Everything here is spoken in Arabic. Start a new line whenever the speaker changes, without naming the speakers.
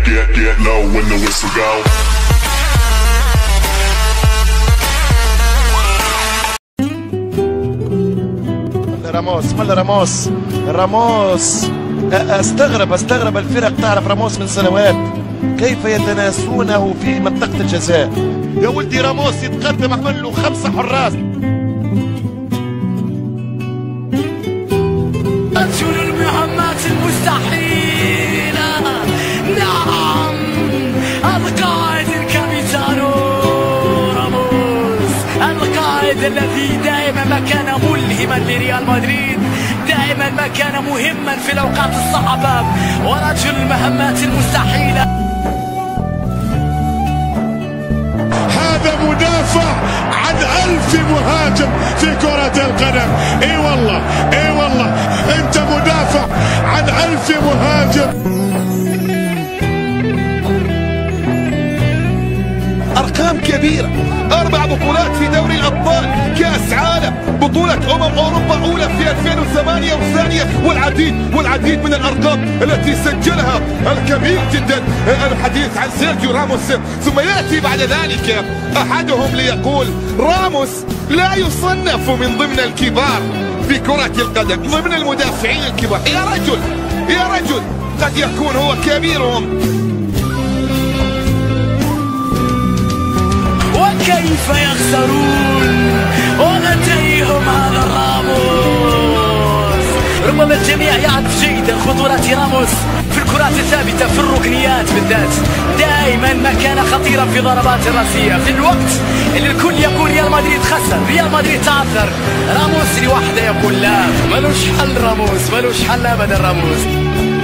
get low when the whistle go.
راموس استغرب الفرق تعرف راموس من سنوات كيف يتناسونه في منطقة الجزاء. يا ولدي راموس يتقدم عمل له 5 حراس.
رجل المهمات المستحيلة، نعم القائد الكابيتانو راموس، القائد الذي دائما ما كان ملهما لريال مدريد، دائما ما كان مهما في الأوقات الصعبة، ورجل المهمات المستحيلة.
هذا مدافع عن 1000 مهاجم في كرة القدم. اي والله اي والله انت مدافع عن 1000 مهاجم.
أرقام كبيرة، 4 بطولات في دوري الأبطال، كأس عالم، بطولة أوروبا أولى في 2008 وثانية، والعديد من الأرقام التي سجلها الكبير جدا الحديث عن سيرجيو راموس. ثم يأتي بعد ذلك أحدهم ليقول راموس لا يصنف من ضمن الكبار في كرة القدم، ضمن المدافعين الكبار. يا رجل قد يكون هو كبيرهم.
وكيف يخسرون ولديهم هذا راموس. ربما الجميع يعرف جيدا خطورات راموس في الكرات الثابتة، في الركنيات بالذات، دائما ما كان خطيرا في ضربات الراسية. في الوقت اللي الكل يقول ريال مدريد خسر، ريال مدريد تعثر، راموس لوحده يقول لا، ملوش حل راموس، ملوش حل ابدا راموس.